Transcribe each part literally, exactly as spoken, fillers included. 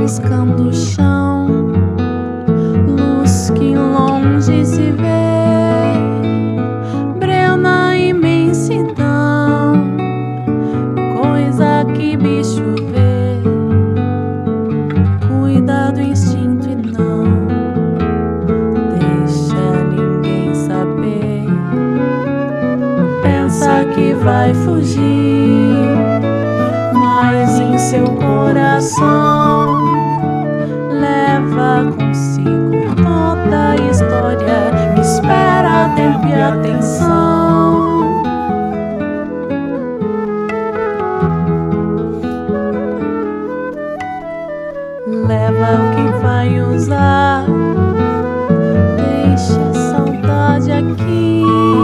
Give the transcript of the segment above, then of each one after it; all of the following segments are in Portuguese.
riscando o chão, luz que longe se vê, breu na imensidão, coisa que bicho vê, cuida do instinto e não deixa ninguém saber. Pensa que vai fugir, mas em seu coração leva consigo toda a história que espera tempo e atenção. Leva o que vai usar, deixa a saudade aqui,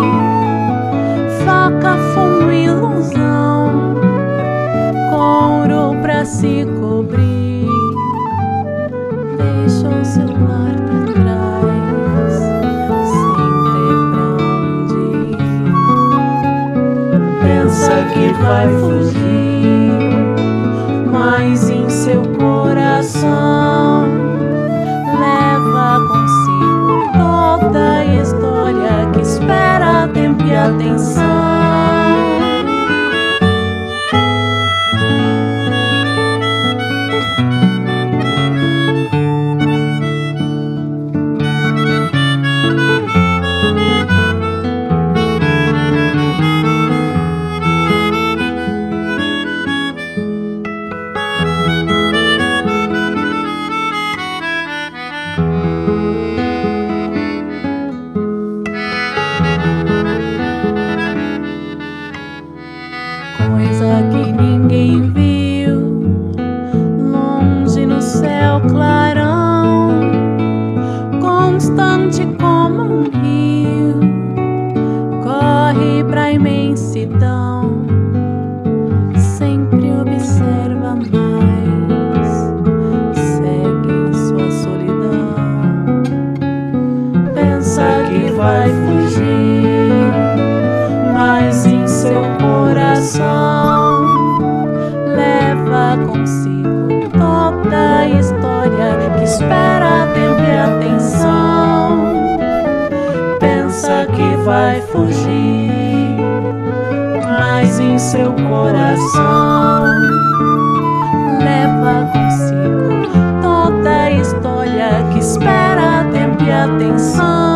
faca, fumo, ilusão, couro pra se cobrir, deixa o celular pra trás, sem ter pra onde ir. Pensa que vai fugir, mas em seu coração leva consigo toda a história que espera tempo e atenção. Coisa que ninguém viu, longe no céu clarão, constante como um rio, corre pra imensidão, sempre observa mais, segue sua solidão. Pensa que vai fugir, mas em seu coração leva consigo toda a história que espera tempo e atenção. Pensa que vai fugir, mas em seu coração leva consigo toda a história que espera tempo e atenção.